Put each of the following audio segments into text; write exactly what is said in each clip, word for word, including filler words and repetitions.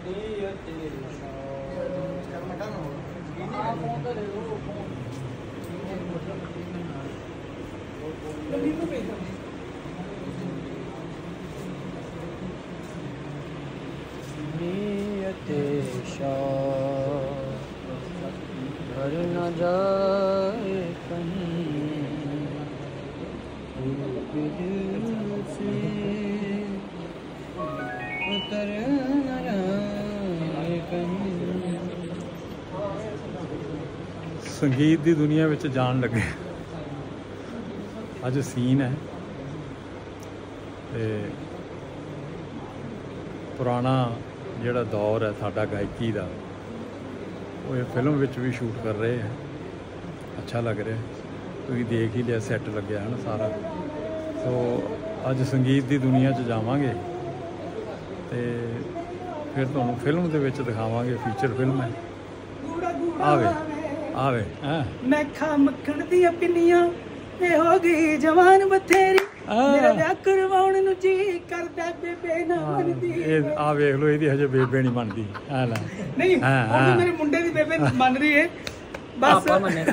घर न जाए कहीं दिल से उतर न जाए कहीं। संगीत दी दुनिया विच जान लगे। अज सीन है ते पुराना जिहड़ा दौर है साडा गायकी दा वो ये फिल्म विच भी शूट कर रहे हैं। अच्छा लग रहा है, तुसीं देख ही लिया सैट लग्या है ना सारा। सो अज संगीत की दुनिया च जावांगे ते फिर तुहानूं फिल्म दे विच दिखावांगे। फीचर फिल्म है। आवे आवे मैं खा मक्खण दी पिन्नियां ते हो गई जवान बथेरी मेरा विआह करवाउण नूं जी करदा बेबे ना मनदी। ਇਹ ਆ ਵੇਖ ਲਓ ਇਹਦੀ ਹਜੇ ਬੇਬੇ ਨਹੀਂ ਮੰਨਦੀ। ਆ ਲੈ ਨਹੀਂ ਉਹ ਮੇਰੇ ਮੁੰਡੇ ਦੀ ਬੇਬੇ ਮੰਨ ਰਹੀ ਹੈ ਬਸ ਪਾਪਾ ਮੰਨੇ।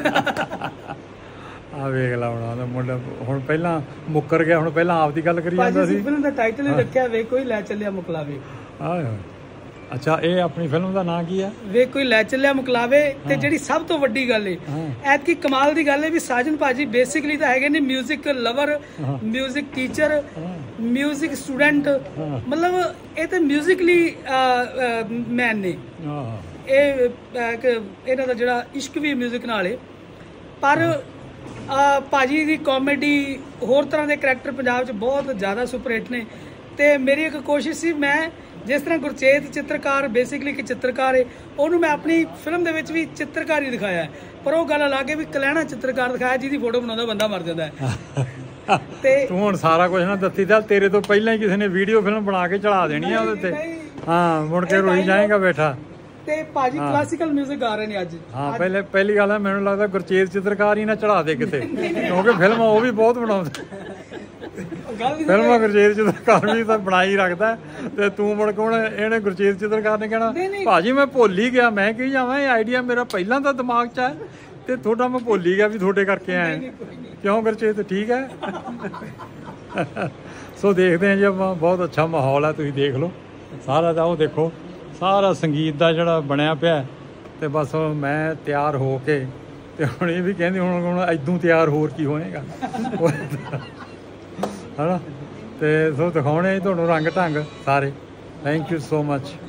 ਆ ਵੇਖ ਲਾ ਹੁਣ ਉਹਦਾ ਮੁੰਡਾ ਹੁਣ ਪਹਿਲਾਂ ਮੁੱਕਰ ਗਿਆ, ਹੁਣ ਪਹਿਲਾਂ ਆਪ ਦੀ ਗੱਲ ਕਰੀ ਜਾਂਦਾ ਸੀ। ਫਿਲਮ ਦਾ ਟਾਈਟਲ ਹੀ ਰੱਖਿਆ ਵੇ ਕੋਈ ਲੈ ਚੱਲਿਆ ਮੁਕਲਾਵੇ। ਆਏ ਹੋਏ ਅੱਛਾ ਇਹ ਆਪਣੀ ਫਿਲਮ ਦਾ ਨਾਂ ਕੀ ਹੈ? ਵੇ ਕੋਈ ਲੈ ਚੱਲਿਆ ਮੁਕਲਾਵੇ। ਤੇ ਜਿਹੜੀ ਸਭ ਤੋਂ ਵੱਡੀ ਗੱਲ ਹੈ ਐਤਕੀ ਕਮਾਲ ਦੀ ਗੱਲ ਹੈ ਵੀ ਸਾਜਨ ਭਾਜੀ ਬੇਸਿਕਲੀ ਤਾਂ ਹੈਗੇ ਨੇ music lover, music teacher, music student, ਮਤਲਬ ਇਹ ਤਾਂ ਮਿਊਜ਼ਿਕਲੀ ਮੈਨ ਨੇ। ਇਹ ਇਹਨਾਂ ਦਾ ਜਿਹੜਾ ਇਸ਼ਕ ਵੀ ਮਿਊਜ਼ਿਕ ਨਾਲ ਹੈ। ਪਰ ਭਾਜੀ ਦੀ ਕਾਮੇਡੀ ਹੋਰ ਤਰ੍ਹਾਂ ਦੇ ਕਰੈਕਟਰ ਪੰਜਾਬ 'ਚ ਬਹੁਤ ਜ਼ਿਆਦਾ ਸੁਪਰ ਹਿੱਟ ਨੇ। ਤੇ ਮੇਰੀ ਇੱਕ ਕੋਸ਼ਿਸ਼ ਸੀ ਮੈਂ जिस तरह गुरचेत चित्रकार बेसिकली कि चित्रकार है उन्होंने मैं अपनी फिल्म दे विच भी चित्रकार ही दिखाया है, पर वो गल अलग है भी कलैना चित्रकार दिखाया जिहदी फोटो बनाउंदा बंदा मर जाता है। ते तू हुण सारा कुछ ना दस्सी दा, तेरे तो पहले ही किसी ने वीडियो फिल्म बना के चढ़ा देनी है उहदे ते। हाँ मुड़ के रोई जाएगा बैठा। ते भाजी क्लासिकल म्यूजिक गा रहे ने अज। हाँ पहले पहली गल है मैनूं लगदा गुरचेत चित्रकार ही ना चढ़ा दे किते, क्योंकि फिल्म वो भी बहुत बनाउंदा। फिल्म गुरचेत चित्रकार भी तो बना ही रखता है। तू मुड़ के हुण इहने गुरचेत चित्रकार ने कहना भाजी मैं भुल ही गया, मैं की जावां ये आइडिया मेरा पहला तो दिमाग च है ते थोड़ा मैं भुल ही गया भी थोड़े करके आए। क्यों गुरचेत ठीक है। सो देखते हैं जी बहुत अच्छा माहौल है, तुसीं देख लो सारा दा। वो देखो सारा संगीत का जिहड़ा बनिया पिया ते बस मैं तैयार हो के ते हुण ये भी कहंदी हुण हुण इदों तैयार होर की होएगा है ना। तो सो दिखाने तुहानूं रंग ढंग सारे। Thank you so much.